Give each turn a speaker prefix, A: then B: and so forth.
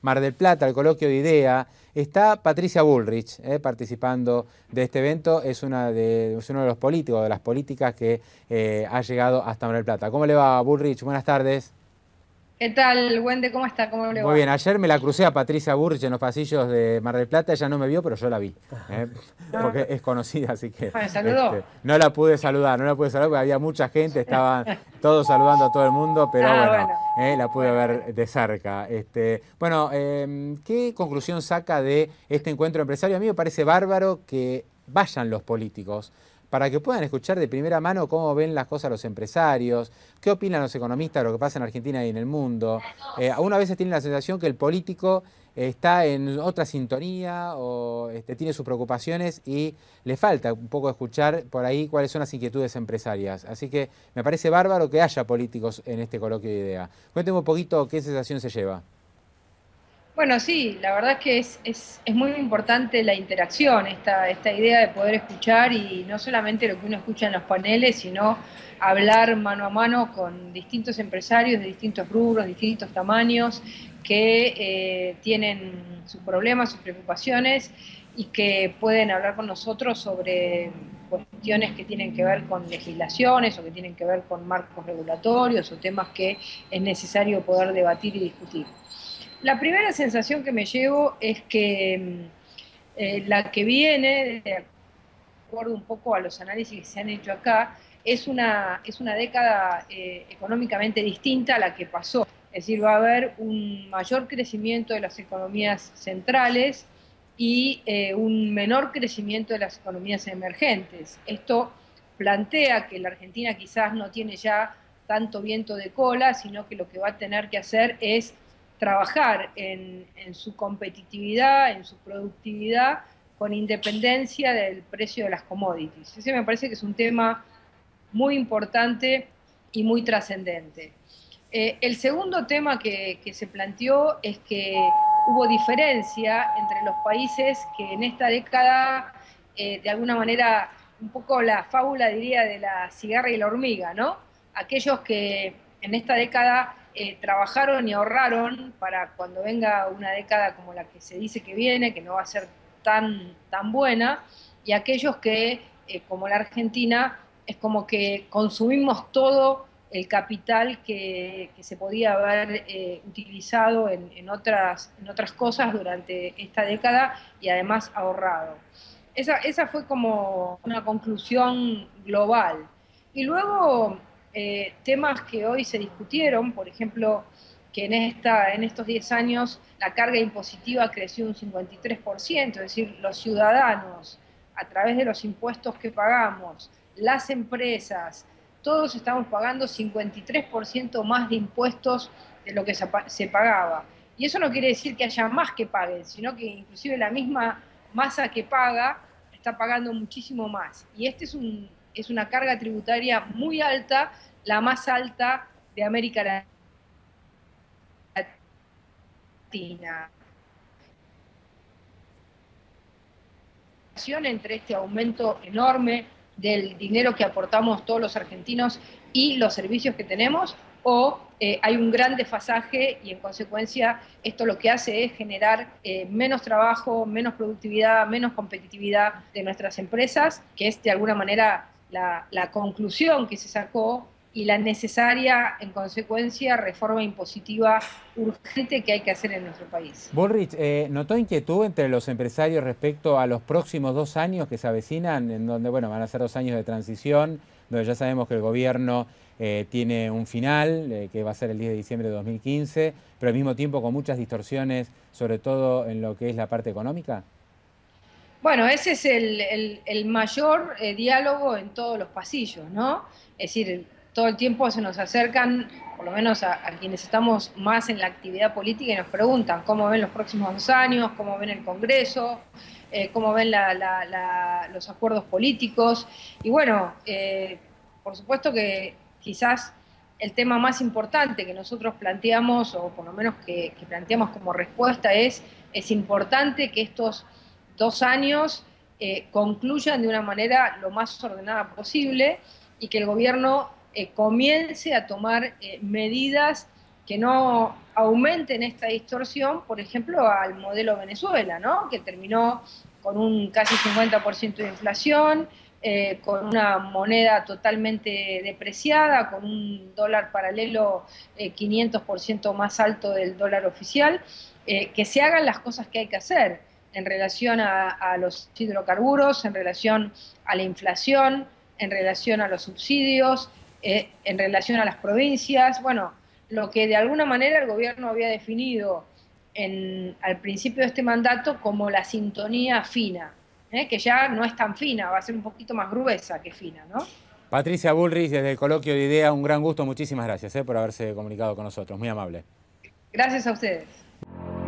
A: Mar del Plata, el coloquio de IDEA. Está Patricia Bullrich participando de este evento. Es uno de los políticos, de las políticas que ha llegado hasta Mar del Plata. ¿Cómo le va, Bullrich? Buenas tardes.
B: ¿Qué tal, Wende? ¿Cómo está? ¿Cómo le
A: Muy bien,
B: va?
A: ayer me la crucé a Patricia Bullrich en los pasillos de Mar del Plata. Ella no me vio, pero yo la vi, ¿eh?
B: Ah,
A: Porque es conocida, así que
B: ¿me saludó?
A: no la pude saludar, no la pude saludar porque había mucha gente, estaban todos saludando a todo el mundo, pero
B: Ah,
A: bueno,
B: bueno,
A: la pude
B: bueno, bueno.
A: ver de cerca. Bueno, ¿qué conclusión saca de este encuentro empresario? A mí me parece bárbaro que vayan los políticos para que puedan escuchar de primera mano cómo ven las cosas los empresarios, qué opinan los economistas de lo que pasa en Argentina y en el mundo. Uno a veces tiene la sensación que el político está en otra sintonía o tiene sus preocupaciones y le falta un poco escuchar por ahí cuáles son las inquietudes empresarias. Así que me parece bárbaro que haya políticos en este coloquio de idea. Cuénteme un poquito qué sensación se lleva.
B: Bueno, sí, la verdad es que es muy importante la interacción, esta idea de poder escuchar y no solamente lo que uno escucha en los paneles, sino hablar mano a mano con distintos empresarios de distintos rubros, distintos tamaños, que tienen sus problemas, sus preocupaciones y que pueden hablar con nosotros sobre cuestiones que tienen que ver con legislaciones o que tienen que ver con marcos regulatorios o temas que es necesario poder debatir y discutir. La primera sensación que me llevo es que la que viene, de acuerdo un poco a los análisis que se han hecho acá, es una década económicamente distinta a la que pasó. Es decir, va a haber un mayor crecimiento de las economías centrales y un menor crecimiento de las economías emergentes. Esto plantea que la Argentina quizás no tiene ya tanto viento de cola, sino que lo que va a tener que hacer es trabajar en su competitividad, en su productividad, con independencia del precio de las commodities. Ese me parece que es un tema muy importante y muy trascendente. El segundo tema que se planteó es que hubo diferencia entre los países que en esta década, de alguna manera, un poco la fábula diría de la cigarra y la hormiga, ¿no? Aquellos que en esta década trabajaron y ahorraron para cuando venga una década como la que se dice que viene, que no va a ser tan buena, y aquellos que, como la Argentina, es como que consumimos todo el capital que se podía haber utilizado en otras cosas durante esta década y además ahorrado. Esa fue como una conclusión global. Y luego temas que hoy se discutieron, por ejemplo, que en estos 10 años la carga impositiva creció un 53%, es decir, los ciudadanos, a través de los impuestos que pagamos, las empresas, todos estamos pagando 53% más de impuestos de lo que se pagaba. Y eso no quiere decir que haya más que paguen, sino que inclusive la misma masa que paga está pagando muchísimo más. Y es una carga tributaria muy alta, la más alta de América Latina. Entre este aumento enorme del dinero que aportamos todos los argentinos y los servicios que tenemos, o hay un gran desfasaje y en consecuencia esto lo que hace es generar menos trabajo, menos productividad, menos competitividad de nuestras empresas, que es de alguna manera la conclusión que se sacó y la necesaria, en consecuencia, reforma impositiva urgente que hay que hacer en nuestro país.
A: Bullrich, ¿notó inquietud entre los empresarios respecto a los próximos 2 años que se avecinan, en donde, bueno, van a ser 2 años de transición, donde ya sabemos que el gobierno tiene un final, que va a ser el 10 de diciembre de 2015, pero al mismo tiempo con muchas distorsiones, sobre todo en lo que es la parte económica?
B: Bueno, ese es el mayor diálogo en todos los pasillos, ¿no? Es decir, todo el tiempo se nos acercan, por lo menos a quienes estamos más en la actividad política, y nos preguntan cómo ven los próximos 2 años, cómo ven el Congreso, cómo ven los acuerdos políticos. Y bueno, por supuesto que quizás el tema más importante que nosotros planteamos, o por lo menos que planteamos como respuesta, es importante que estos 2 años concluyan de una manera lo más ordenada posible y que el gobierno comience a tomar medidas que no aumenten esta distorsión, por ejemplo, al modelo Venezuela, ¿no? Que terminó con un casi 50% de inflación, con una moneda totalmente depreciada, con un dólar paralelo 500% más alto del dólar oficial, que se hagan las cosas que hay que hacer en relación a los hidrocarburos, en relación a la inflación, en relación a los subsidios, en relación a las provincias. Bueno, lo que de alguna manera el gobierno había definido al principio de este mandato como la sintonía fina, que ya no es tan fina, va a ser un poquito más gruesa que fina, ¿no?
A: Patricia Bullrich, desde el Coloquio de Idea, un gran gusto, muchísimas gracias por haberse comunicado con nosotros, muy amable.
B: Gracias a ustedes.